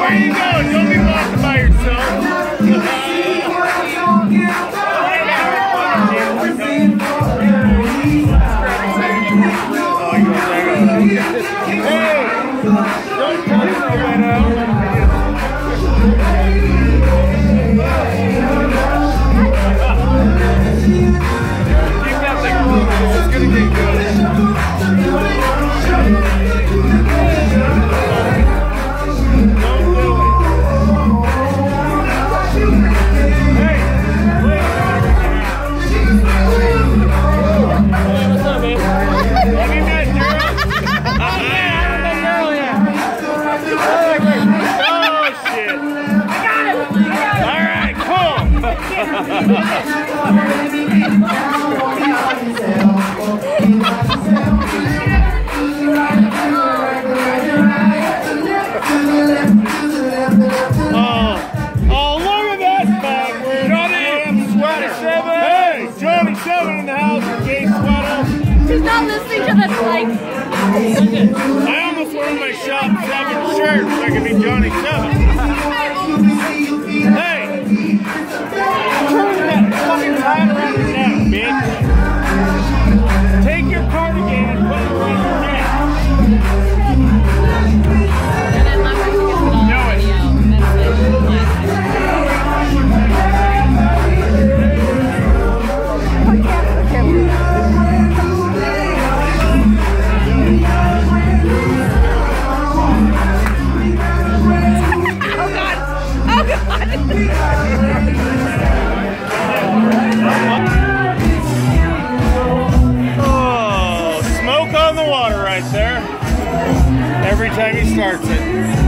Where you going? Don't be walking by yourself. Hey! Don't touch the window. Keep that thing moving. It's gonna get good. He's not listening to this, like... I almost wore my Shop 7 shirt so I could be Johnny 7. Hey! Turn that fucking tie around your neck, bitch! Take your cardigan and put it around your neck. And then my wife gets it all on video. Oh, smoke on the water right there. Every time he starts it.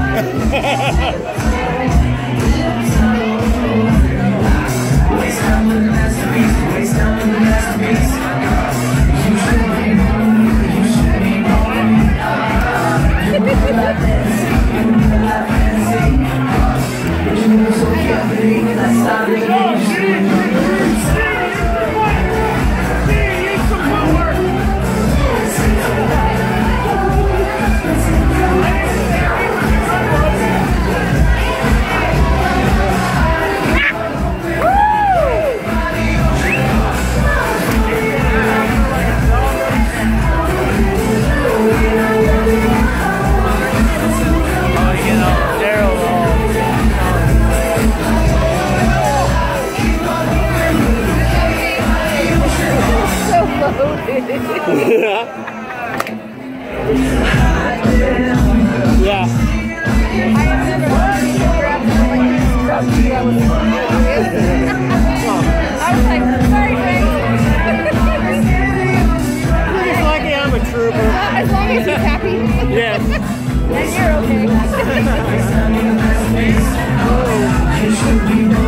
Yeah. I was like, sorry, thanks. He's lucky I'm a trooper. As long as he's happy. Yes. And you're okay.